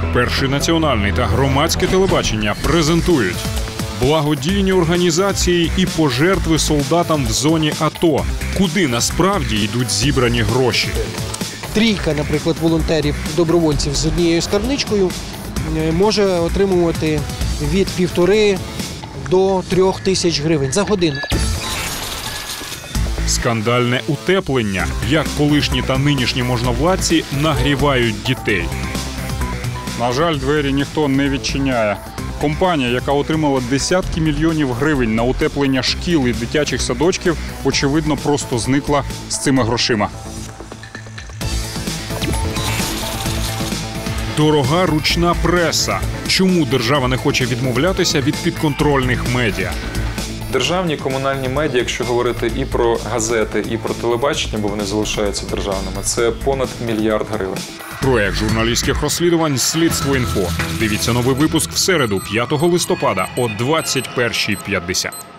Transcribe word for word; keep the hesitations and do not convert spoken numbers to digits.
Перший національний та громадське телебачення презентують благодійні організації і пожертви солдатам в зоні АТО. Куди насправді йдуть зібрані гроші? Трійка, наприклад, волонтерів-добровольців з однією скарбничкою може отримувати від півтори до трьох тисяч гривень за годину. Скандальне утеплення. Як колишні та нинішні можновладці нагрівають дітей. На жаль, двері ніхто не відчиняє. Компанія, яка отримала десятки мільйонів гривень на утеплення шкіл і дитячих садочків, очевидно, просто зникла з цими грошима. Дорога ручна преса. Чому держава не хоче відмовлятися від підконтрольних медіа? Державні комунальні медіа, якщо говорити і про газети, і про телебачення, бо вони залишаються державними, це понад мільярд гривень. Проект журналістських розслідувань «Слідство.Інфо». Дивіться новий випуск в середу, п'ятого листопада о двадцять першій п'ятдесят.